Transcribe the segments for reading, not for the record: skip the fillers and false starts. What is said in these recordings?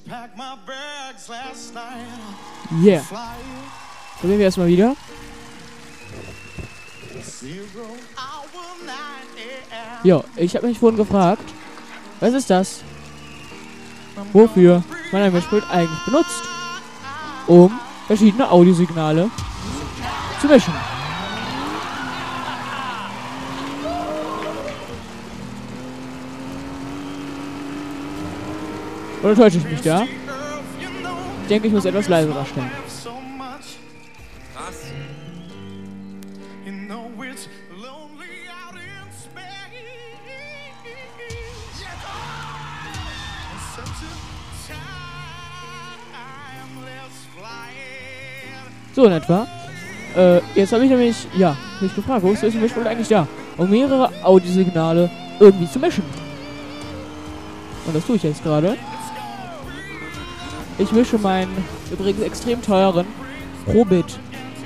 Yeah. Probieren wir erstmal wieder. Jo, ich habe mich vorhin gefragt, was ist das? Wofür man ein Mischpult eigentlich benutzt? Um verschiedene Audiosignale zu mischen. Oder täusche ich mich da? Ich denke, ich muss etwas leiser stellen. Was? So in etwa. Jetzt habe ich nämlich, mich gefragt, wo ist das Mischpult eigentlich da? Um mehrere Audiosignale irgendwie zu mischen. Und das tue ich jetzt gerade. Ich mische meinen übrigens extrem teuren Probit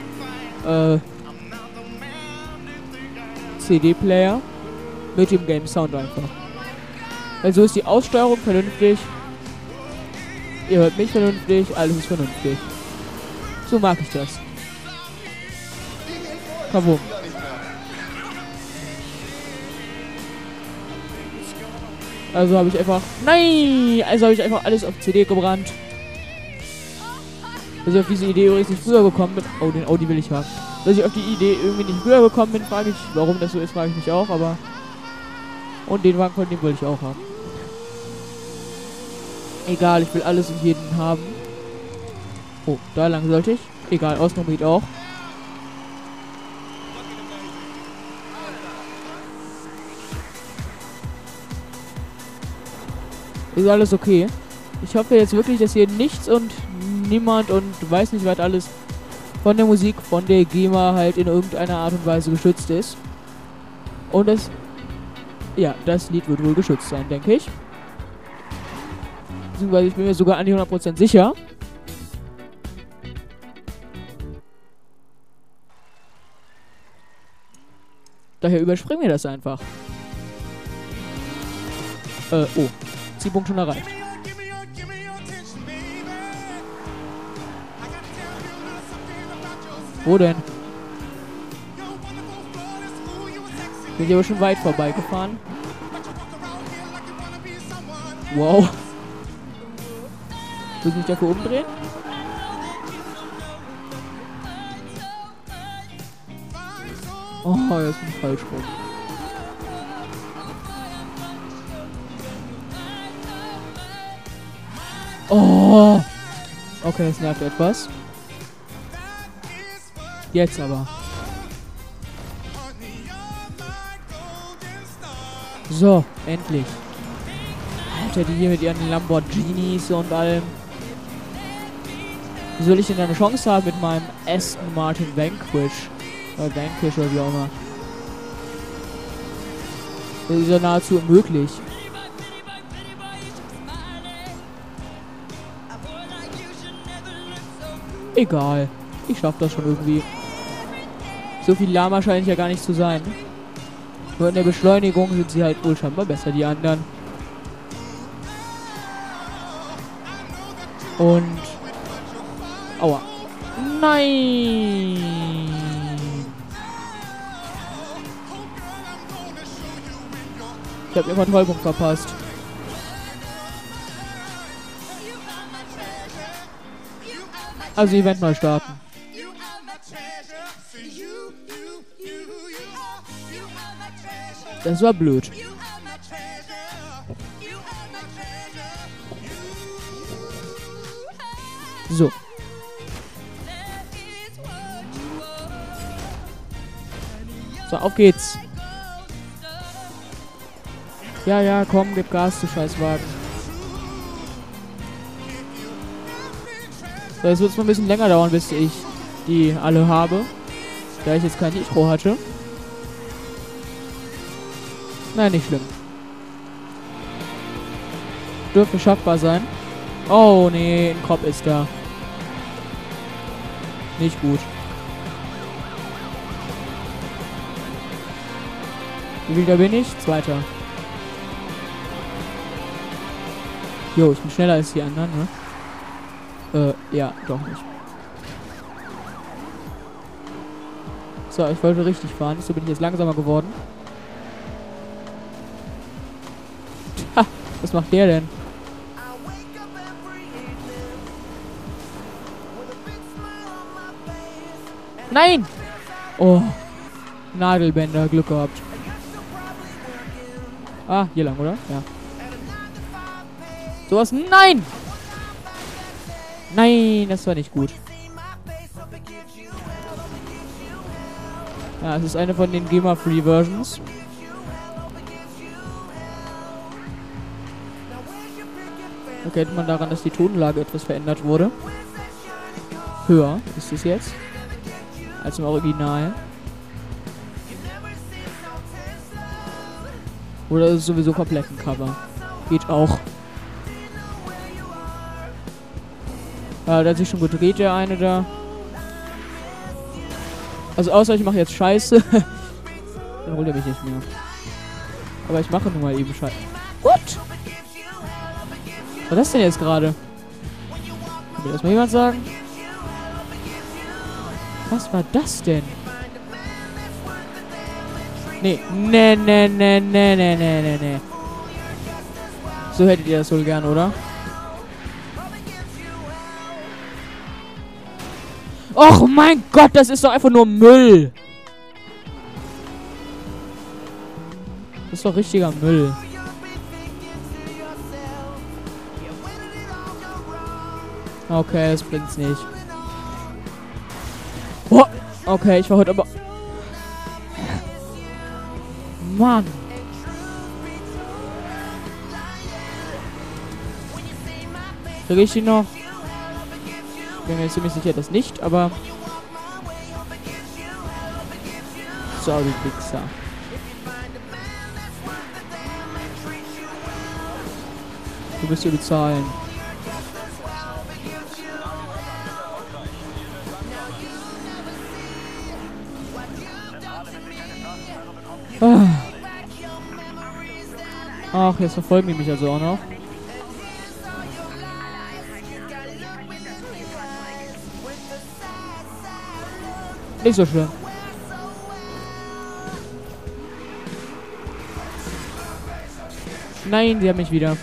CD-Player mit dem Game Sound einfach. Also ist die Aussteuerung vernünftig. Ihr hört mich vernünftig, alles ist vernünftig. So mag ich das. Kaboom. Also habe ich einfach... Nein! Also habe ich einfach alles auf CD gebrannt. Dass ich auf diese Idee übrigens nicht früher gekommen bin. Oh, den Audi will ich haben. Dass ich auf die Idee irgendwie nicht früher gekommen bin, frage ich. Warum das so ist, frage ich mich auch, aber... Und den Wagen von dem will ich auch haben. Egal, ich will alles und jeden haben. Oh, da lang sollte ich. Egal, Ausnahme geht auch. Ist alles okay. Ich hoffe jetzt wirklich, dass hier nichts und niemand und weiß nicht, was alles von der Musik, von der GEMA halt in irgendeiner Art und Weise geschützt ist. Und das... Ja, das Lied wird wohl geschützt sein, denke ich. Beziehungsweise ich bin mir sogar an die 100% sicher. Daher überspringen wir das einfach. Oh. Zielpunkt schon erreicht. Wo denn? Bin ich aber schon weit vorbeigefahren. Wow. Muss ich mich dafür umdrehen? Oh, jetzt bin ich falsch rum. Oh! Okay, das nervt etwas. Jetzt aber. So, endlich. Alter, die hier mit ihren Lamborghinis und allem. Wie soll ich denn eine Chance haben mit meinem Aston Martin Vanquish? Oder Vanquish oder wie auch immer. Das ist ja nahezu unmöglich. Egal. Ich schaff das schon irgendwie. So viel Lama scheint ja gar nicht zu sein. Nur in der Beschleunigung sind sie halt wohl scheinbar besser, die anderen. Und... Aua. Nein! Ich hab den Kontrollpunkt verpasst. Also Event neu starten. Das war blöd. So. So, auf geht's. Ja, ja, komm, gib Gas, du Scheißwagen. So, jetzt wird es noch ein bisschen länger dauern, bis ich die alle habe. Da ich jetzt kein Nitro hatte. Nein, nicht schlimm. Dürfte schaffbar sein. Oh, nee, ein Kopf ist da. Nicht gut. Wie viel da bin ich? Zweiter. Jo, ich bin schneller als die anderen, ne? Ja, doch nicht. So, ich wollte richtig fahren, so bin ich jetzt langsamer geworden. Ha, was macht der denn? Nein! Oh. Nagelbänder, Glück gehabt. Ah, hier lang, oder? Ja. Sowas. Nein! Nein, das war nicht gut. Ja, es ist eine von den GEMA-Free Versions. Erkennt man daran, dass die Tonlage etwas verändert wurde. Höher ist es jetzt als im Original. Oder ist es sowieso komplett ein Cover? Geht auch. Ja, der hat sich schon gedreht, der eine da. Also außer ich mache jetzt Scheiße. Dann holt er mich nicht mehr. Aber ich mache nun mal eben Scheiße. What? Was ist das denn jetzt gerade? Will das mal jemand sagen? Was war das denn? Nee. Nee. So hättet ihr das wohl gern, oder? Och mein Gott, das ist doch einfach nur Müll. Das ist doch richtiger Müll. Okay, das bringt's nicht. Oh, okay, ich war heute aber... Mann. Krieg ich die noch? Bin mir ziemlich sicher, dass nicht, aber... Sorry, Wichser. Du musst dir bezahlen. Ach, jetzt verfolgen die mich also auch noch. Nicht so schlimm. Nein, sie haben mich wieder.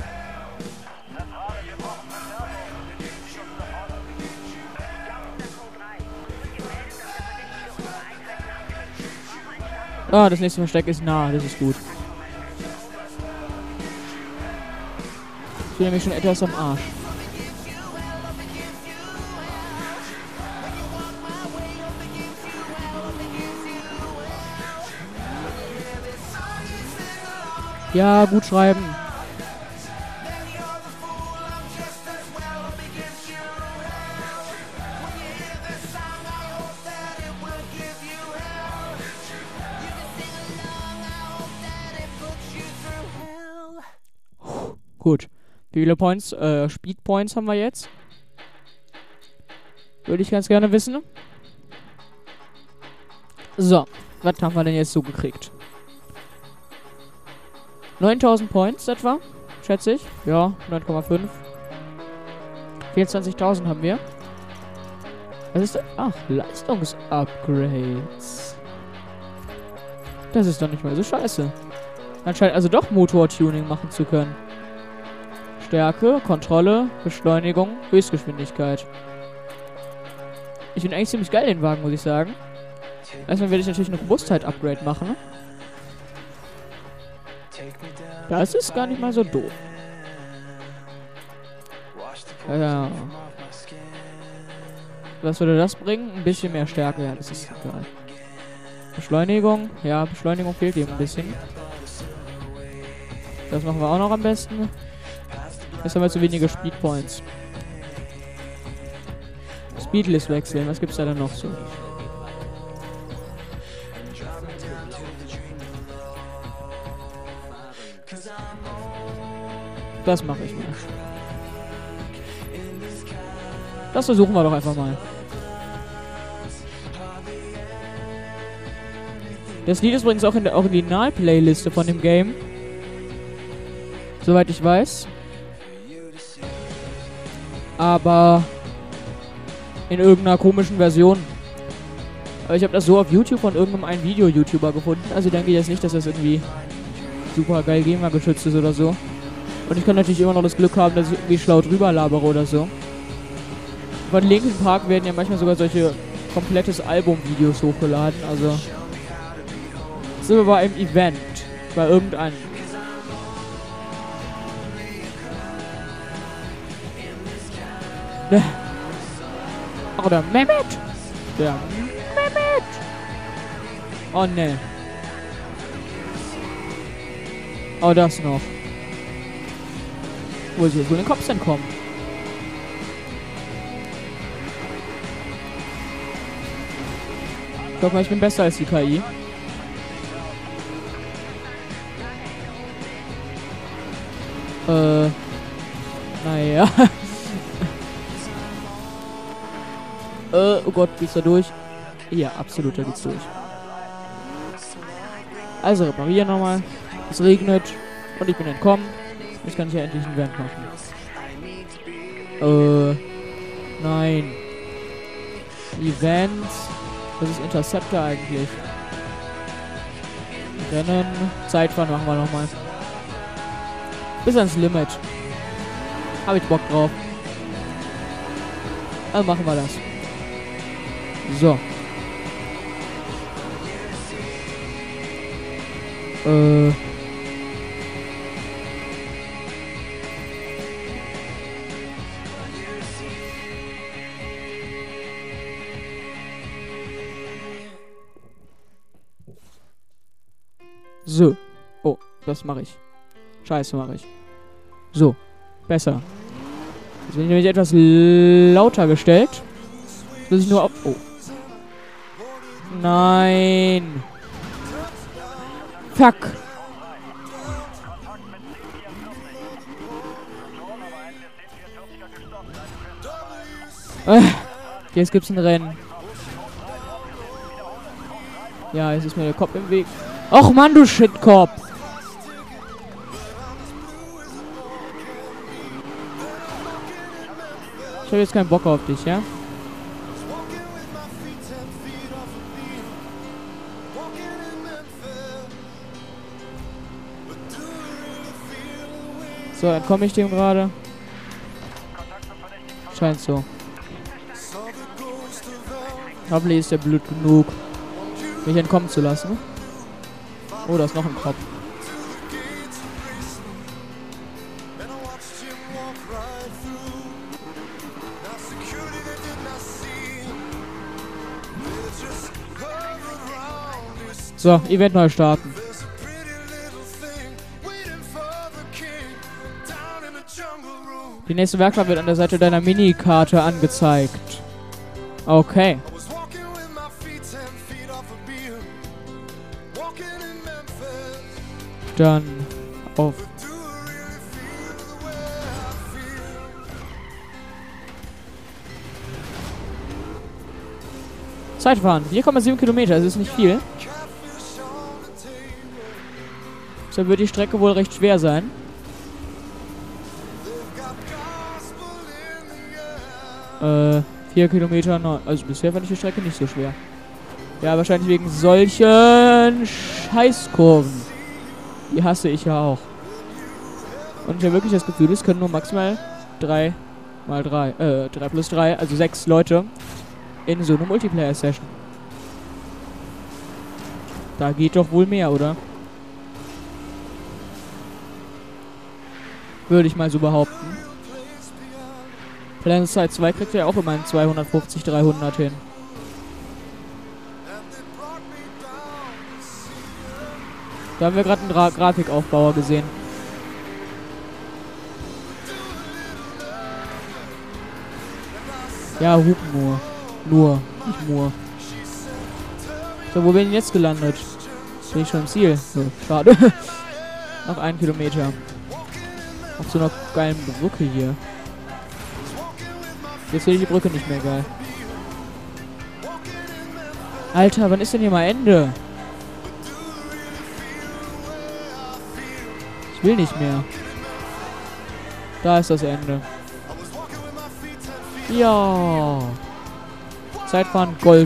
Ah, das nächste Versteck ist nah, das ist gut. Ich bin nämlich schon etwas am Arsch. Ja, gut schreiben. Gut. Wie viele Points, Speed Points haben wir jetzt? Würde ich ganz gerne wissen. So, was haben wir denn jetzt so gekriegt? 9000 Points etwa, schätze ich. Ja, 9,5. 24.000 haben wir. Was ist das? Ach, Leistungsupgrades. Das ist doch nicht mal so scheiße. Anscheinend also doch Motortuning machen zu können. Stärke, Kontrolle, Beschleunigung, Höchstgeschwindigkeit. Ich bin eigentlich ziemlich geil, den Wagen, muss ich sagen. Erstmal werde ich natürlich eine Robustheit-Upgrade machen. Das ist gar nicht mal so doof. Ja. Was würde das bringen? Ein bisschen mehr Stärke, ja, das ist egal. Beschleunigung, ja, Beschleunigung fehlt eben ein bisschen. Das machen wir auch noch am besten. Jetzt haben wir zu wenige Speed Points. Speedlist wechseln, was gibt's da denn noch so? Das mache ich mal. Das versuchen wir doch einfach mal. Das Lied ist übrigens auch in der Original-Playliste von dem Game. Soweit ich weiß. Aber in irgendeiner komischen Version. Aber ich habe das so auf YouTube von irgendeinem einen Video-YouTuber gefunden. Also denke ich jetzt nicht, dass das irgendwie super geil GEMA geschützt ist oder so. Und ich kann natürlich immer noch das Glück haben, dass ich irgendwie schlau drüber labere oder so. Von Linkin Park werden ja manchmal sogar solche komplettes Album-Videos hochgeladen. Also sind wir bei einem Event. Bei irgendeinem. Oh, der Mehmet! Der Mehmet! Oh, ne. Oh, das noch. Wo ist jetzt wohl den Kopf entkommen? Guck mal, ich bin besser als die KI. Naja. Oh Gott, geht's da durch? Ja, absolut, da geht's durch. Also reparieren nochmal. Es regnet und ich bin entkommen. Jetzt kann ich ja endlich ein Event machen. Nein. Events. Das ist Interceptor eigentlich. Rennen. Zeitfahren machen wir nochmal. Bis ans Limit. Hab ich Bock drauf. Also machen wir das. So. So. Oh, das mache ich. Scheiße mache ich. So. Besser. Jetzt bin ich nämlich etwas lauter gestellt. Jetzt muss ich nur auf... Oh. Nein. Fuck. Jetzt gibt's ein Rennen. Ja, jetzt ist mir der Kopf im Weg. Och Mann, du Shitkopf. Ich hab jetzt keinen Bock auf dich, ja? So, entkomme ich dem gerade? Scheint so. Hoffentlich ist der blöd genug, mich entkommen zu lassen. Oh, da ist noch ein Kopf. So, Event neu starten. Die nächste Werkstatt wird an der Seite deiner Minikarte angezeigt. Okay. Dann auf. Zeitfahren. 4,7 Kilometer. Das ist nicht viel. So wird die Strecke wohl recht schwer sein. Äh, 4 Kilometer. Also bisher fand ich die Strecke nicht so schwer. Ja, wahrscheinlich wegen solchen Scheißkurven. Die hasse ich ja auch. Und ich habe wirklich das Gefühl, es können nur maximal 3 plus 3, also 6 Leute in so einer Multiplayer-Session. Da geht doch wohl mehr, oder? Würde ich mal so behaupten. PlanetSide 2 kriegt ja auch immer einen 250, 300 hin. Da haben wir gerade einen Grafikaufbauer gesehen. Ja, Hupen nur. Nicht nur. So, wo bin ich jetzt gelandet? Bin ich schon im Ziel? So, schade. Noch 1 Kilometer. Auf so einer geilen Brücke hier. Jetzt finde ich die Brücke nicht mehr geil. Alter, wann ist denn hier mal Ende? Ich will nicht mehr. Da ist das Ende. Ja. Zeitfahren Gold.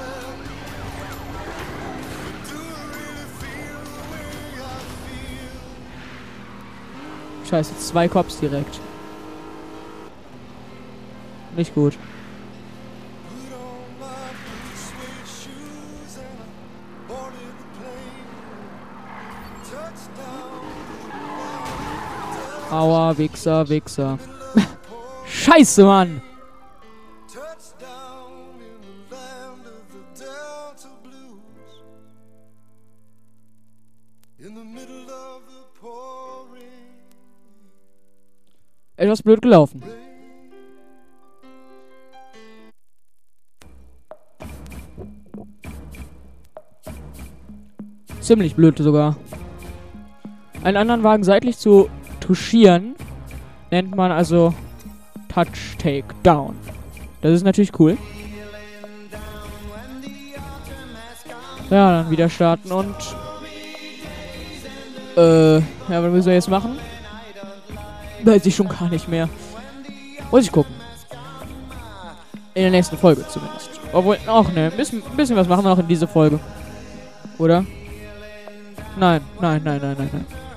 Scheiße, 2 Cops direkt. Nicht gut. Aua, Wichser, Wichser. Scheiße, Mann! Etwas blöd gelaufen. Ziemlich blöd sogar. Einen anderen Wagen seitlich zu touchieren, nennt man also Touch Takedown. Das ist natürlich cool. Ja, dann wieder starten und ja, was müssen wir jetzt machen? Weiß ich schon gar nicht mehr. Muss ich gucken. In der nächsten Folge zumindest. Obwohl, auch ne, ein bisschen was machen wir noch in dieser Folge. Oder? Nein.